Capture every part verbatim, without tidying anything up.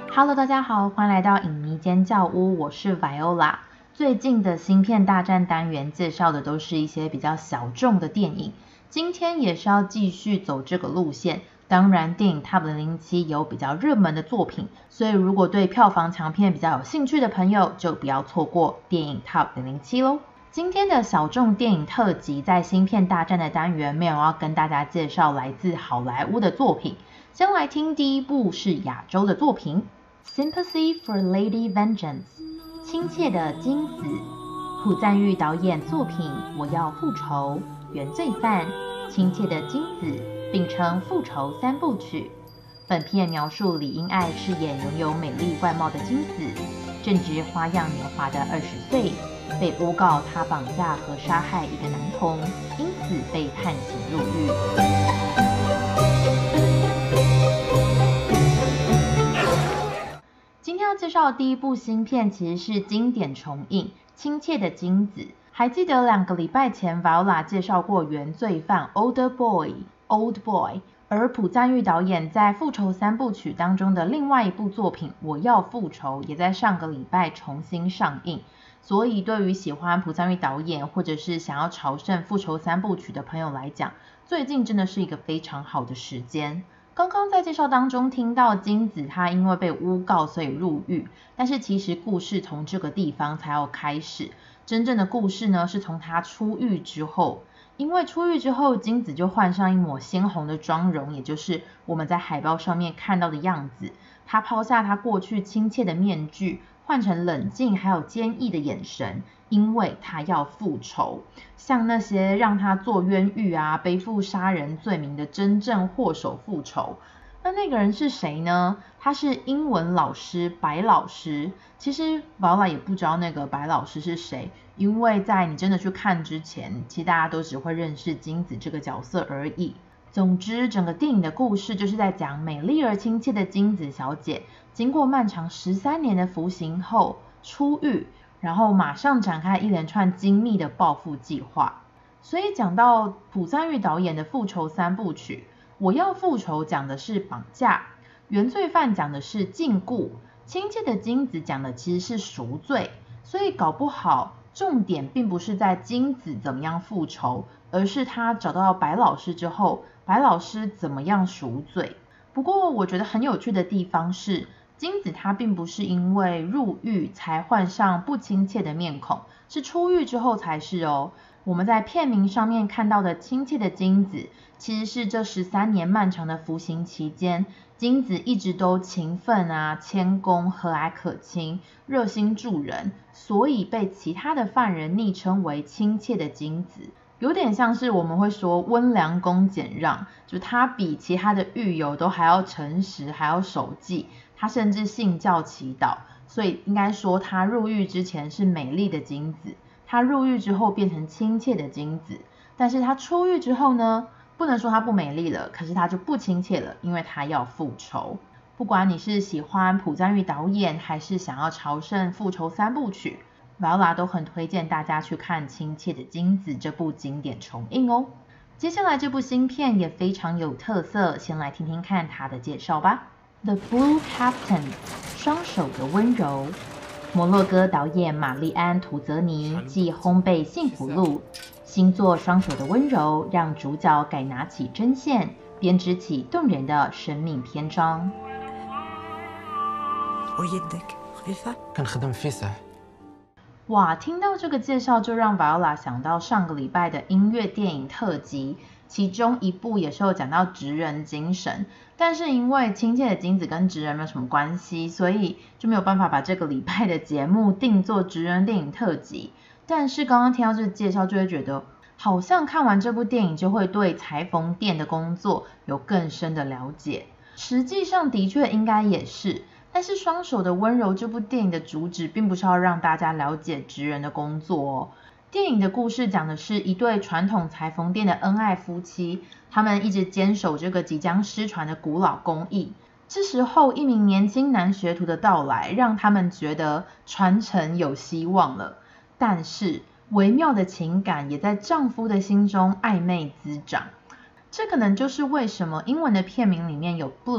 Hello， 大家好，欢迎来到影迷尖叫屋，我是 Viola。最近的芯片大战单元介绍的都是一些比较小众的电影，今天也是要继续走这个路线。当然，电影 Top 零零七有比较热门的作品，所以如果对票房强片比较有兴趣的朋友，就不要错过电影 Top 零零七咯。今天的小众电影特辑，在芯片大战的单元没有要跟大家介绍来自好莱坞的作品，先来听第一部是亚洲的作品。Sympathy for Lady Vengeance， 亲切的金子，朴赞郁导演作品《我要复仇》，原罪犯，亲切的金子，并称复仇三部曲。本片描述李英爱饰演拥有美丽外貌的金子，正值花样年华的二十岁，被诬告她绑架和杀害一个男童，因此被判刑入狱。今天要介绍的第一部新片其实是经典重映《亲切的金子》。还记得两个礼拜前 Viola 介绍过原罪犯 Older Boy Old Boy， 而朴赞郁导演在复仇三部曲当中的另外一部作品《我要复仇》也在上个礼拜重新上映，所以对于喜欢朴赞郁导演或者是想要朝圣复仇三部曲的朋友来讲，最近真的是一个非常好的时间。刚刚在介绍当中听到金子他因为被诬告所以入狱，但是其实故事从这个地方才要开始，真正的故事呢是从他出狱之后。因为出狱之后，金子就换上一抹鲜红的妆容，也就是我们在海报上面看到的样子。他抛下他过去亲切的面具，换成冷静还有坚毅的眼神，因为他要复仇，向那些让他坐冤狱啊、背负杀人罪名的真正祸首复仇。那那个人是谁呢？他是英文老师白老师。其实宝拉也不知道那个白老师是谁，因为在你真的去看之前，其实大家都只会认识金子这个角色而已。总之，整个电影的故事就是在讲美丽而亲切的金子小姐，经过漫长十三年的服刑后出狱，然后马上展开一连串精密的报复计划。所以讲到朴赞郁导演的复仇三部曲，我要复仇讲的是绑架，原罪犯讲的是禁锢，亲切的金子讲的其实是赎罪。所以搞不好重点并不是在金子怎么样复仇，而是他找到白老师之后，白老师怎么样赎罪。不过我觉得很有趣的地方是，金子他并不是因为入狱才换上不亲切的面孔，是出狱之后才是哦。我们在片名上面看到的亲切的金子，其实是这十三年漫长的服刑期间，金子一直都勤奋啊、谦恭、和蔼可亲、热心助人，所以被其他的犯人昵称为亲切的金子。有点像是我们会说温良恭俭让，就他比其他的狱友都还要诚实，还要守纪，他甚至信教祈祷，所以应该说他入狱之前是美丽的金子，他入狱之后变成亲切的金子。但是他出狱之后呢，不能说他不美丽了，可是他就不亲切了，因为他要复仇。不管你是喜欢朴赞郁导演，还是想要朝圣复仇三部曲，Viola 都很推荐大家去看《亲切的金子》这部经典重映哦。接下来这部新片也非常有特色，先来听听看它的介绍吧。The Blue Captain， 双手的温柔。摩洛哥导演玛丽安·图泽尼继《烘焙幸福录》，新作《双手的温柔》让主角改拿起针线，编织起动人的生命篇章。哇，听到这个介绍就让 Viola 想到上个礼拜的音乐电影特辑，其中一部也是有讲到职人精神，但是因为亲切的金子跟职人没有什么关系，所以就没有办法把这个礼拜的节目定做职人电影特辑。但是刚刚听到这个介绍就会觉得，好像看完这部电影就会对裁缝店的工作有更深的了解。实际上的确应该也是，但是《双手的温柔》这部电影的主旨并不是要让大家了解职人的工作哦。电影的故事讲的是一对传统裁缝店的恩爱夫妻，他们一直坚守这个即将失传的古老工艺。这时候一名年轻男学徒的到来，让他们觉得传承有希望了。但是微妙的情感也在丈夫的心中暧昧滋长。这可能就是为什么英文的片名里面有 blue，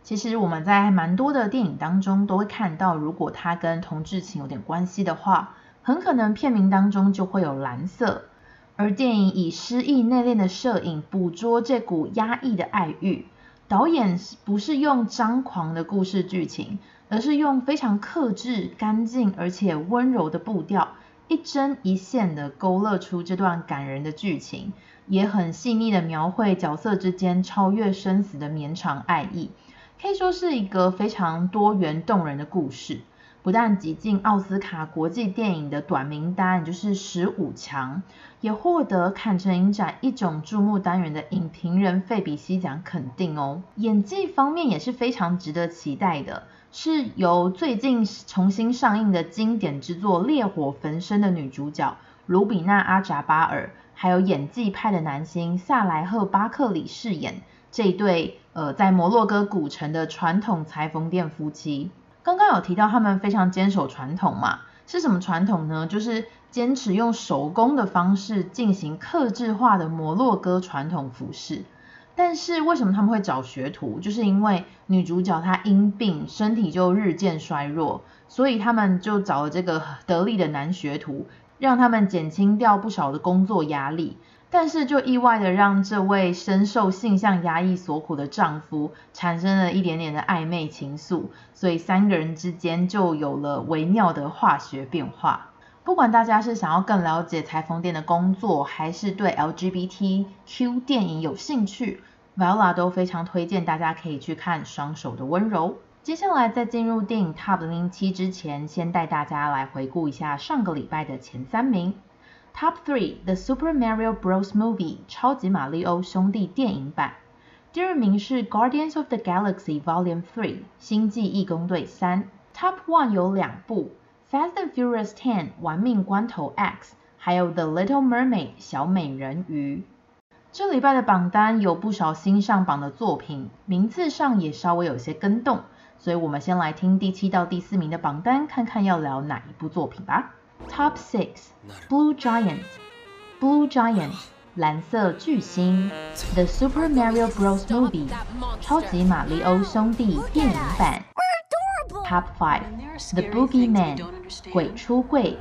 其实我们在蛮多的电影当中都会看到，如果它跟同志情有点关系的话，很可能片名当中就会有蓝色。而电影以诗意内敛的摄影捕捉这股压抑的爱欲，导演不是用张狂的故事剧情，而是用非常克制、干净而且温柔的步调，一针一线的勾勒出这段感人的剧情，也很细腻的描绘角色之间超越生死的绵长爱意，可以说是一个非常多元动人的故事。不但挤进奥斯卡国际电影的短名单，就是十五强，也获得坎城影展一种注目单元的影评人费比西奖肯定哦。演技方面也是非常值得期待的，是由最近重新上映的经典之作《烈火焚身》的女主角卢比娜·阿扎巴尔，还有演技派的男星萨莱赫·巴克里饰演这一对呃在摩洛哥古城的传统裁缝店夫妻。刚刚有提到他们非常坚守传统嘛，是什么传统呢？就是坚持用手工的方式进行客制化的摩洛哥传统服饰。但是为什么他们会找学徒？就是因为女主角她因病身体就日渐衰弱，所以他们就找了这个得力的男学徒，让他们减轻掉不少的工作压力。但是就意外的让这位深受性向压抑所苦的丈夫产生了一点点的暧昧情愫，所以三个人之间就有了微妙的化学变化。不管大家是想要更了解裁缝店的工作，还是对 L G B T Q 电影有兴趣， Viola 都非常推荐大家可以去看《双手的温柔》。接下来在进入电影 Top 零零七之前，先带大家来回顾一下上个礼拜的前三名。Top three The Super Mario Bros. Movie 超级马里欧兄弟电影版。第二名是 Guardians of the Galaxy Volume three 星际义工队三。Top one 有两部 Fast and Furious ten 玩命关头 X， 还有 The Little Mermaid 小美人鱼。这礼拜的榜单有不少新上榜的作品，名次上也稍微有些更动，所以我们先来听第七到第四名的榜单，看看要聊哪一部作品吧。Top six Blue Giant Blue Giant 蓝色巨星 The Super Mario Bros. Movie 超级马里欧兄弟电影版。Top five The Boogeyman 鬼出柜。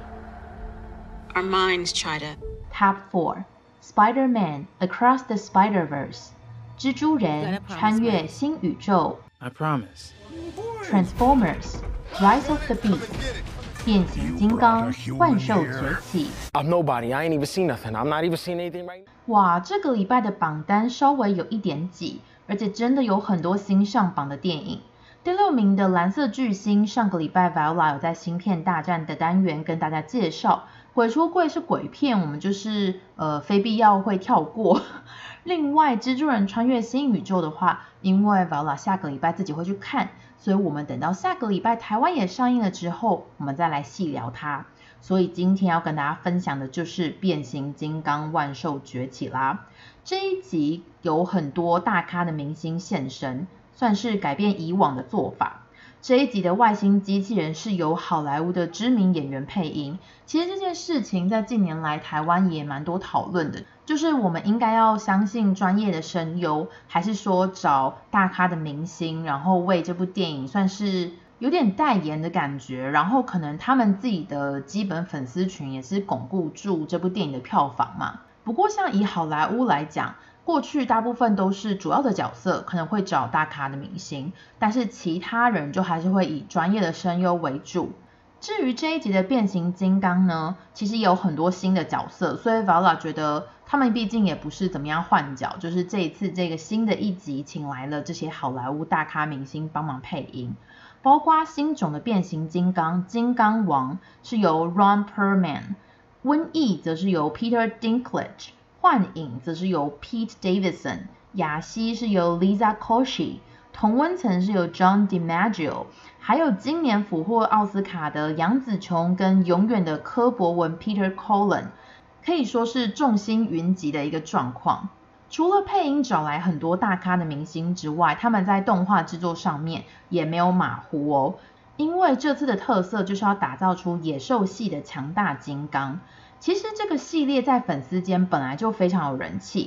Our minds try to Top four Spider-Man Across the Spider-Verse 蜘蛛人穿越新宇宙。 I promise. Transformers Rise of the Beast 变形金刚万兽崛起。 I'm nobody. I ain't even seen nothing. I'm not even seeing anything right now. 哇，这个礼拜的榜单稍微有一点挤，而且真的有很多新上榜的电影。第六名的蓝色巨星，上个礼拜 Viola 有在芯片大战的单元跟大家介绍，鬼出柜是鬼片，我们就是呃非必要会跳过。另外蜘蛛人穿越新宇宙的话，因为 Viola 下个礼拜自己会去看，所以我们等到下个礼拜台湾也上映了之后，我们再来细聊它。所以今天要跟大家分享的就是变形金刚万兽崛起啦。这一集有很多大咖的明星现身，算是改变以往的做法。这一集的外星机器人是由好莱坞的知名演员配音。其实这件事情在近年来台湾也蛮多讨论的，就是我们应该要相信专业的声优，还是说找大咖的明星，然后为这部电影算是有点代言的感觉，然后可能他们自己的基本粉丝群也是巩固住这部电影的票房嘛。不过像以好莱坞来讲，过去大部分都是主要的角色可能会找大咖的明星，但是其他人就还是会以专业的声优为主。至于这一集的变形金刚呢，其实也有很多新的角色，所以 Viola 觉得他们毕竟也不是怎么样换角，就是这一次这个新的一集请来了这些好莱坞大咖明星帮忙配音，包括新种的变形金刚金刚王是由 Ron Perlman， 瘟疫则是由 Peter Dinklage， 幻影则是由 Pete Davidson， 雅西是由 Lisa Koshy， 同温层是由 John DiMaggio， 还有今年俘获奥斯卡的杨紫琼跟永远的柯博文 Peter Cullen， 可以说是众星云集的一个状况。除了配音找来很多大咖的明星之外，他们在动画制作上面也没有马虎哦，因为这次的特色就是要打造出野兽系的强大金刚。其实这个系列在粉丝间本来就非常有人气，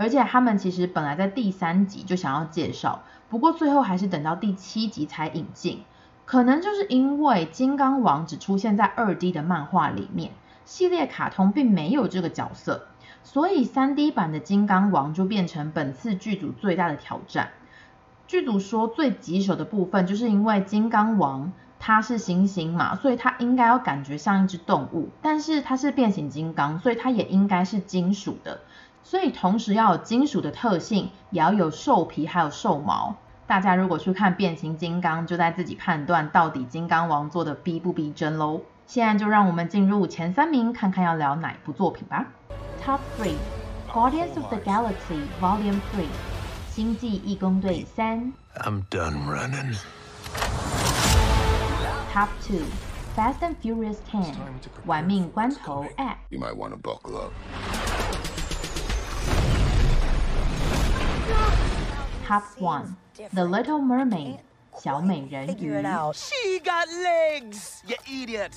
而且他们其实本来在第三集就想要介绍，不过最后还是等到第七集才引进。可能就是因为金刚王只出现在 二 D 的漫画里面，系列卡通并没有这个角色，所以 三 D 版的金刚王就变成本次剧组最大的挑战。剧组说最棘手的部分就是因为金刚王它是猩猩嘛，所以它应该要感觉像一只动物，但是它是变形金刚，所以它也应该是金属的，所以同时要有金属的特性，也要有兽皮还有兽毛。大家如果去看变形金刚，就在自己判断到底金刚王做的逼不逼真咯。现在就让我们进入前三名，看看要聊哪部作品吧。Top three Guardians of the Galaxy Volume three 星际义工队三 I'm done running. Top two Fast and Furious ten 玩命关头 X You might want to buckle up. Top one The Little Mermaid 小美人鱼 She got legs, you idiot.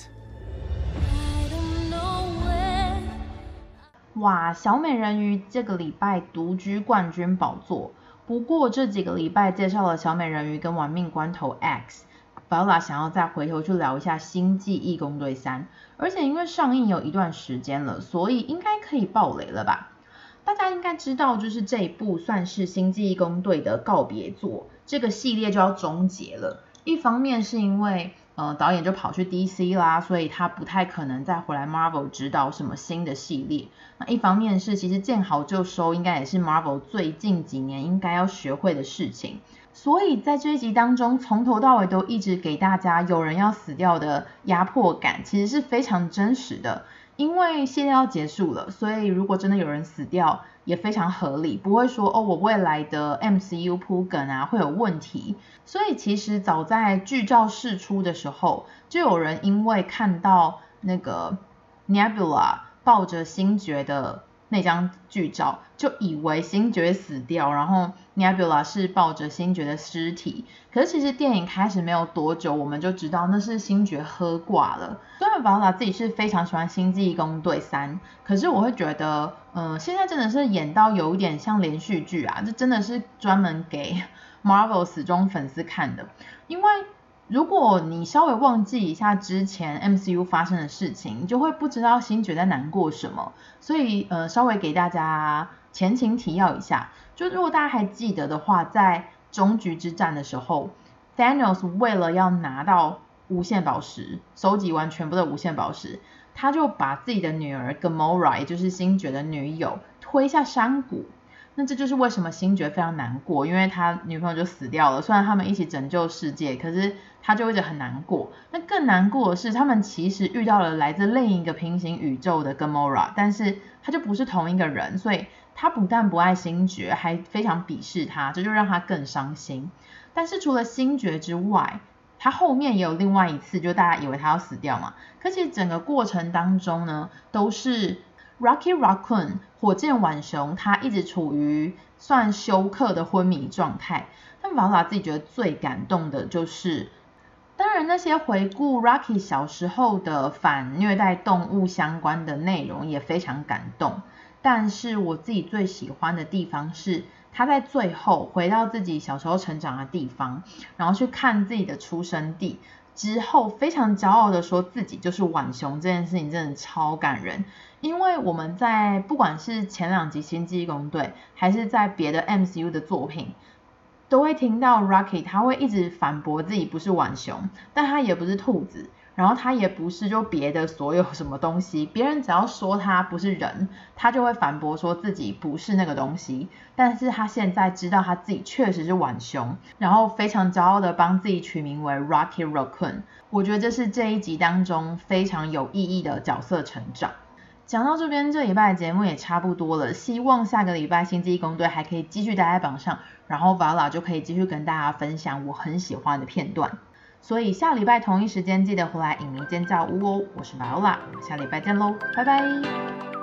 哇，小美人鱼这个礼拜独居冠军宝座。不过这几个礼拜介绍了小美人鱼跟玩命关头 X， Viola 想要再回头去聊一下星际义工队三，而且因为上映有一段时间了，所以应该可以爆雷了吧。大家应该知道，就是这一部算是星际义工队的告别作，这个系列就要终结了。一方面是因为呃导演就跑去 D C 啦，所以他不太可能再回来 Marvel 指导什么新的系列。那一方面是其实见好就收应该也是 Marvel 最近几年应该要学会的事情。所以在这一集当中，从头到尾都一直给大家有人要死掉的压迫感，其实是非常真实的。因为系列要结束了，所以如果真的有人死掉也非常合理，不会说哦我未来的 M C U 铺梗啊会有问题。所以其实早在剧照释出的时候，就有人因为看到那个 Nebula 抱着星爵的那张剧照，就以为星爵死掉，然后 Nebula 是抱着星爵的尸体。可是其实电影开始没有多久，我们就知道那是星爵喝挂了。虽然 Viola 自己是非常喜欢星际义工队三，可是我会觉得，呃，现在真的是演到有一点像连续剧啊，这真的是专门给 Marvel 死忠粉丝看的。因为如果你稍微忘记一下之前 M C U 发生的事情，你就会不知道星爵在难过什么。所以呃，稍微给大家前情提要一下，就如果大家还记得的话，在终局之战的时候 Thanos 为了要拿到无限宝石，收集完全部的无限宝石，他就把自己的女儿 Gamora 也就是星爵的女友推下山谷。那这就是为什么星爵非常难过，因为他女朋友就死掉了，虽然他们一起拯救世界，可是他就一直很难过。那更难过的是他们其实遇到了来自另一个平行宇宙的 Gamora， 但是他就不是同一个人，所以他不但不爱星爵，还非常鄙视他，这就让他更伤心。但是除了星爵之外，他后面也有另外一次，就大家以为他要死掉嘛，可是整个过程当中呢，都是Rocky Raccoon 火箭浣熊他一直处于算休克的昏迷状态。但 Viola 自己觉得最感动的就是，当然那些回顾 Rocky 小时候的反虐待动物相关的内容也非常感动，但是我自己最喜欢的地方是他在最后回到自己小时候成长的地方，然后去看自己的出生地之后，非常骄傲的说自己就是浣熊。这件事情真的超感人，因为我们在不管是前两集星际义工队还是在别的 M C U 的作品，都会听到 Rocky 他会一直反驳自己不是浣熊，但他也不是兔子，然后他也不是就别的所有什么东西，别人只要说他不是人，他就会反驳说自己不是那个东西。但是他现在知道他自己确实是浣熊，然后非常骄傲的帮自己取名为 Rocky Raccoon。 我觉得这是这一集当中非常有意义的角色成长。讲到这边，这礼拜的节目也差不多了，希望下个礼拜星际义工队还可以继续待在榜上，然后 Viola 就可以继续跟大家分享我很喜欢的片段。所以下礼拜同一时间记得回来影迷尖叫屋哦，我是 Viola， 下礼拜见喽，拜拜。